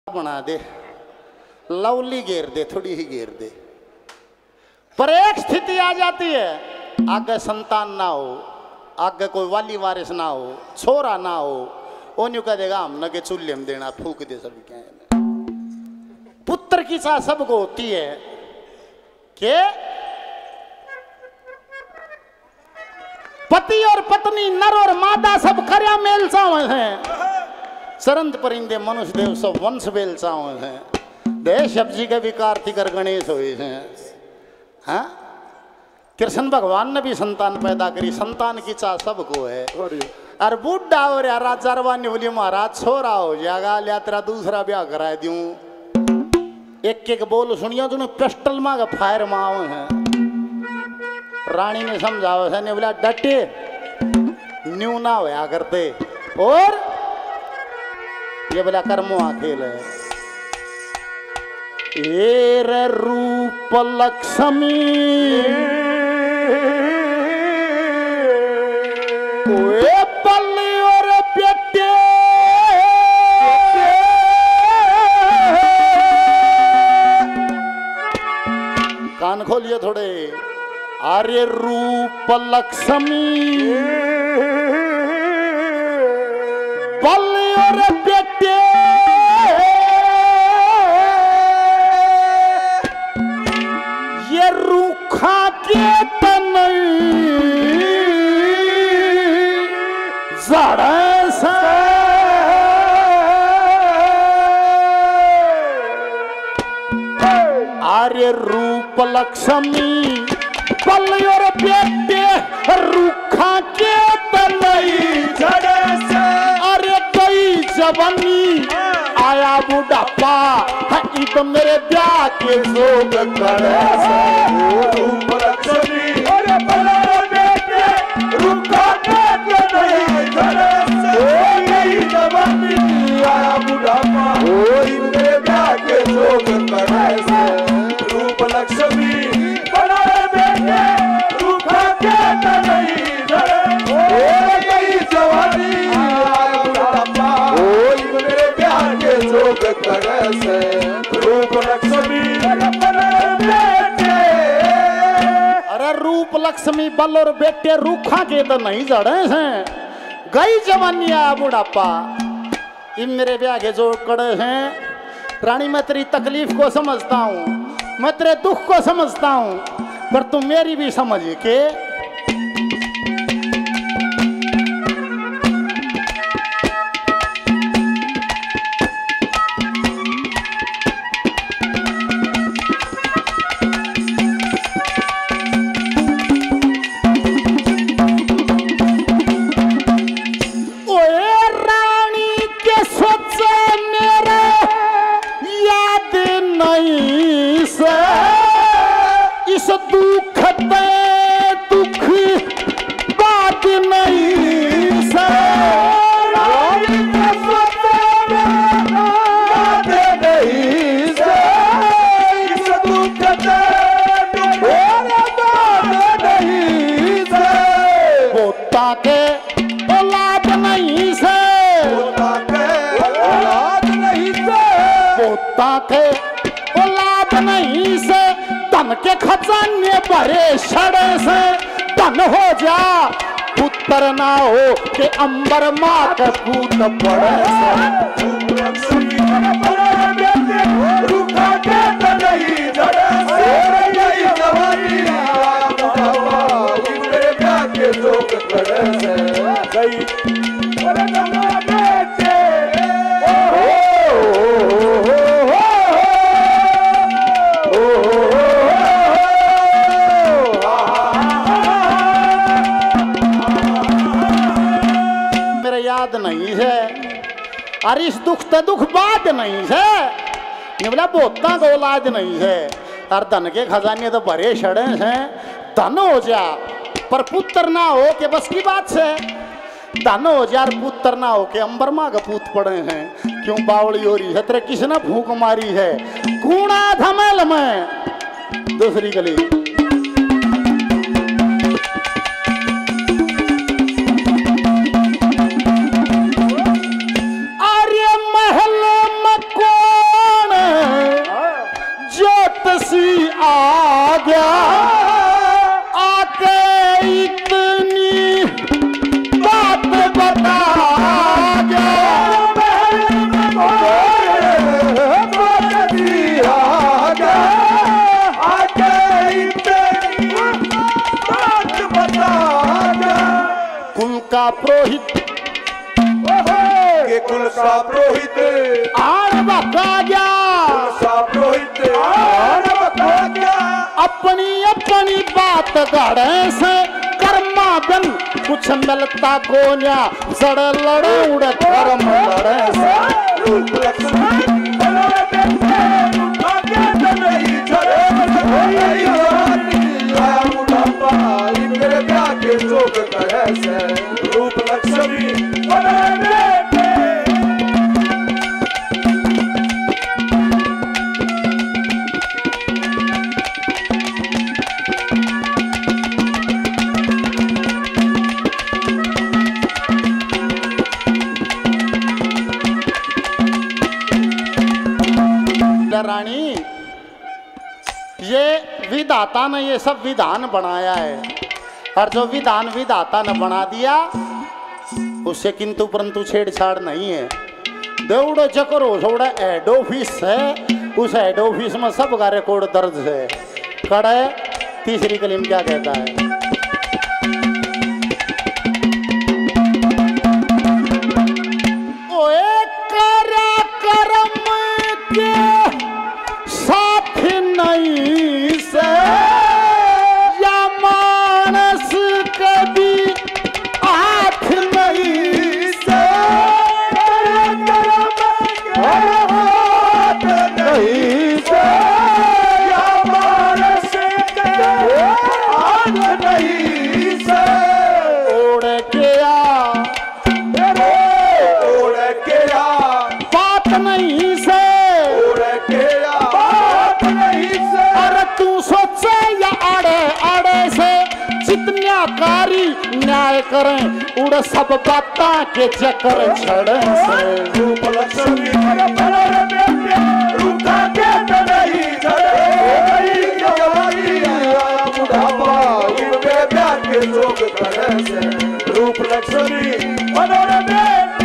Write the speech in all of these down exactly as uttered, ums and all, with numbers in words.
बना दे, लवली घेर दे, थोड़ी ही घेर दे, पर एक स्थिति आ जाती है, आगे संतान ना हो, आगे कोई वाली वारिस ना हो, छोरा ना हो, वो न्यू कह देगा हम न के चूल्हे में देना, फूक दे सब क्या है। पुत्र की चाह सबको होती है कि पति और पत्नी, नर और मादा सब कर्या मेल चावे हैं, सरंत परिंदे मनुष्य देव सब वंश बेल चावे हैं, देश सब्जी के भी कार्तिक और गणेश हुए हैं। हाँ, कृष्ण भगवान ने भी संतान पैदा करी, संतान की चाह सबको है। और बुढ़ा हो रहा राजा रवानी बोली महाराज छोरा हो जाएगा, लिया तेरा दूसरा ब्याह करा दूं। एक एक बोल सुनियो तूने पिस्टल मांगा फायर माव है। रानी ने समझावा है ने बोला डटे न्यू ना होया करते, और ये बोला कर्मों खेल है। एर रूप लक्ष्मी ओए पल्ली और बेटे कान खोलिए थोड़े। आर्य रूप लक्ष्मी पल्ली और बेटे ये रूखा के तन जड़ से आर्य रूप लक्ष्मी पल्ली और बेटे रूखा के तनई जड़ से। अरे कई जवानी आया बुढ़ापा है तो मेरे ब्याह के जोग करे रूप लक्ष्मी। अरे पल्ली और बेटे रूखा के तनई जड़ से। कई जवानी आया बुढ़ापा ओई मेरे ब्याह के जोग करे रूप लक्ष्मी। रूप लक्ष्मी अरे रूप लक्ष्मी बल और बेटे रूखा के तो नहीं जड़े हैं। गई जवानिया बुढ़ापा इन मेरे ब्याह के जो कड़े हैं। रानी मैं तेरी तकलीफ को समझता हूँ, मैं तेरे दुख को समझता हूँ, पर तुम मेरी भी समझ के के खजाने भरे छड़े से धन हो जा पुत्र ना हो के अंबर माँ के पूत पड़े नहीं है। अरे इस दुख ते दुख बात नहीं है, ये बोला बोता को औलाद नहीं है। और धन के खजाने तो भरे छड़े हैं, धन हो जा पर पुत्र ना हो के बस की बात से। धन हो जा पुत्र ना हो के अंबर माँ का पूत पड़े हैं। क्यों बावड़ी हो रही है तेरे किसने फूंक मारी है कूड़ा धमेल में दूसरी गली। आर्य महल में को तुलसा पुरोहित आन बका गया तुलसा पुरोहित आन बका गया अपनी अपनी बात गढ़े से कर्मा बन कुछ मिलता को न्या सड़ लड़े उड़ कर्म लड़े से रूप लक्ष्मी बनोरे बेटे भाग्य तो नहीं झरे नहीं आया बुढ़ापा मेरे ब्याह के जोग करे से रूप लक्ष्मी बनोरे बेटे रानी ये विधाता ने ये सब विधान बनाया है और जो विधान विधाता ने बना दिया उससे किंतु परंतु छेड़छाड़ नहीं है। देवड़ो चक्कर हो छोड़ा हेड ऑफिस है उस हेड ऑफिस में सबका रिकॉर्ड दर्ज है। कड़े तीसरी कलीम क्या कहता है ओए करा करम के साथ नहीं से या मानस कभी हाथ नहीं से हाथ नहीं से या मानस कभी हाथ नहीं से उड़ के आ उड़ के आ बात नहीं से तू सोचे या आड़े आड़े से जितना कारी न्याय करें उड़ सब बाता के चक्कर छड़े से रूप लक्ष्मी बनोरे बेटे रूठा के तो नहीं झरे आया बुढ़ापा मेरे ब्याह के जोग करे से रूप लक्ष्मी बनोरे बेटे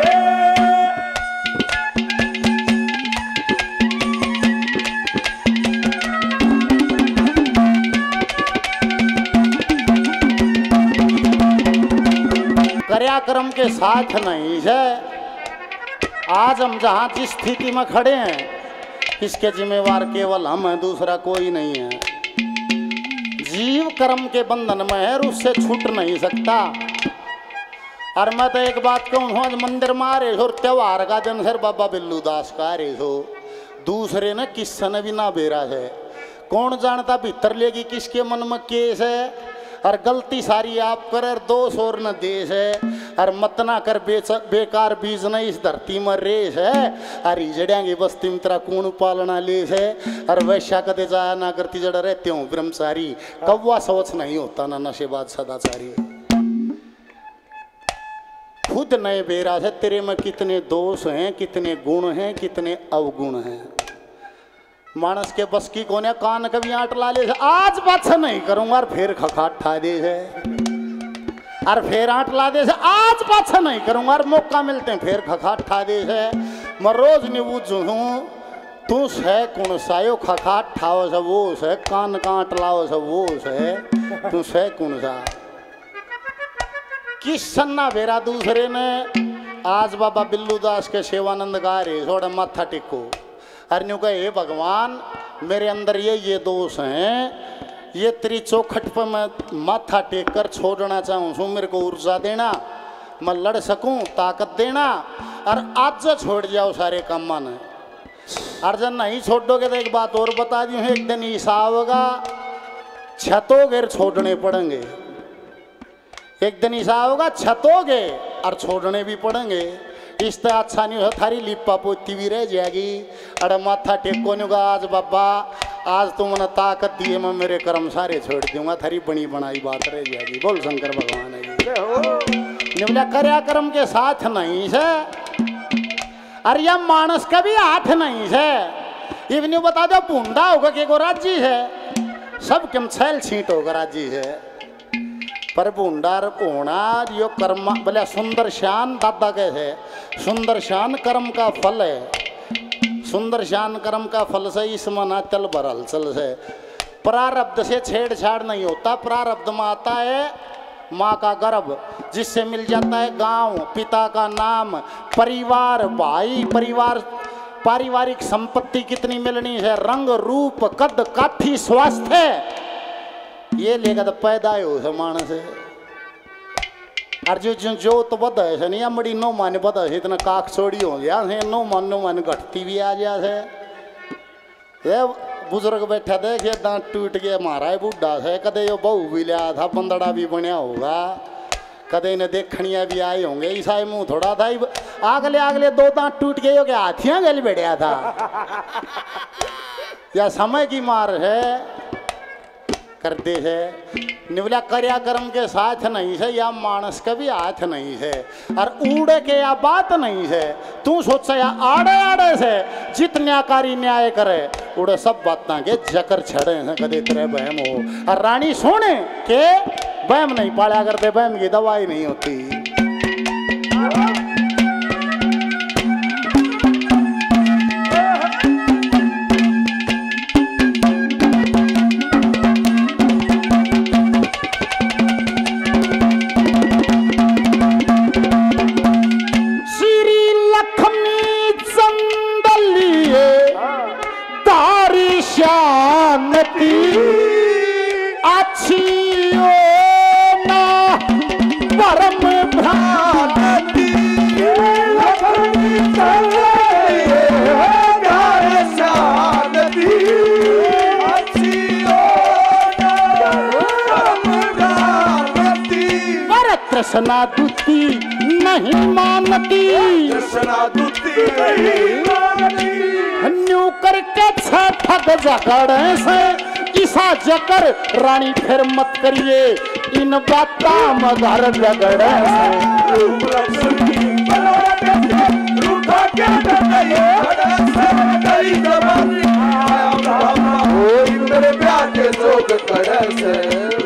कर्म के साथ नहीं है। आज हम जहाँ जिस स्थिति में खड़े हैं इसके जिम्मेवार केवल हम हैं, दूसरा कोई नहीं है। जीव कर्म के बंधन में है और उससे छूट नहीं सकता। और मैं तो एक बात कहूँ, आज मंदिर में आ रहे हो त्योहार का दिन सर बाबा बिल्लू दास का आ रहे हो, दूसरे ने किस ने भी ना बेरा है। कौन जानता भीतर लेगी किसके मन में केस है। और गलती सारी आप कर और दोष और न देश है। और मत ना कर बेच बेकार बीज न इस धरती में रेस है। और हिजड़ियांगी बस्ती में तेरा कौन पालना लेस है। और वैश्या कदे जाया ना करती जड़ रहते हूँ ब्रह्मचारी, कौवा सोच नहीं होता ना नशेबाज सदाचारी। खुद नए बेरा है तेरे में कितने दोष हैं, कितने गुण हैं, कितने अवगुण हैं। मानस के बस की कोने कान कभी आट ला ले आज बात से नहीं करूंगा और फिर खखाट ठा दे है और फिर आट ला दे से आज बात से नहीं करूंगा और मौका मिलते हैं फिर खखाट ठा दे है। मैं रोज नहीं बूझू हूँ तू है कौन सा यो खखाट ठाओ से वो से कान काट लाओ से वो से तू है कौन सा। किस सन्ना बेरा दूसरे ने आज बाबा बिल्लू दास के सेवानंद गा रहे थोड़ा माथा टिको अरन्यू का हे भगवान मेरे अंदर ये ये दोष हैं, ये तेरी चौखट पर मैं माथा टेक कर छोड़ना चाहूँ छूँ। मेरे को ऊर्जा देना, मैं लड़ सकूँ, ताकत देना और आज जो छोड़ जाओ सारे काम ने। और जब नहीं छोड़ोगे तो एक बात और बता दी हूँ, एक दिन ईसा होगा छतों घेर छोड़ने पड़ेंगे। एक दिन ईसा होगा छतोगे और छोड़ने भी पड़ेंगे। इस तरह अच्छा नहीं हो थारी लिपा पोती भी रह जाएगी। अरे माथा टेको नहीं होगा आज बाबा आज तुमने ताकत दिए मैं मेरे कर्म सारे छोड़ दूंगा, थारी बनी बनाई बात रह जाएगी। बोल शंकर भगवान है बोला कर्या कर्म के साथ नहीं है। अरे यह मानस का भी हाथ नहीं है। इवनी बता दो भूंडा होगा कि को राजी है, सब कम छैल छींट होगा राजी है। पर भूंडार होना यो कर्म बोले सुंदर शान दादा के है, सुंदर शान कर्म का फल है। सुंदर शान कर्म का फल से इस मना चल भरल चल से प्रारब्ध से छेड़छाड़ नहीं होता। प्रारब्ध में आता है माँ का गर्भ, जिससे मिल जाता है गांव, पिता का नाम, परिवार, भाई, परिवार, पारिवारिक संपत्ति कितनी मिलनी है, रंग रूप कद काठी स्वास्थ्य, ये लेकर तो पैदा हो से मानस और जो जो जो तो बद है नहीं मड़ी नो मान बद है इतना काक छोड़ी हो गया है नो मान नो मान घटती भी आ जा है। ये बुजुर्ग बैठा देखे दांत टूट गया मारा बुढ़ा है, कदे यो बहू भी लिया था, बंदड़ा भी बनया होगा, कदे इन्हें देखनिया भी आए होंगे, ईसाई मुंह थोड़ा था, आगले आगले दो दांत टूट गए हो क्या हाथियां गल बैठा था या समय की मार है करते है। निवला कर्या कर्म के साथ नहीं है या मानस का भी हाथ नहीं है और उड़े के या बात नहीं है। तू सोच या आड़े आड़े से जितन्याकारी न्याय करे उड़े सब बातें के जकर छड़े हैं कदे तेरे बहम हो। और रानी सोने के बहम नहीं पाला करते, बहम की दवाई नहीं होती। कृष्णा दूती नहीं मानती, कृष्णा दूती नहीं मानती, न्यू करके ठग जकड़े से ईसा जकर रानी फिर मत करिए इन बातों में घर झगड़े से। मेरे प्यार के जोग करे से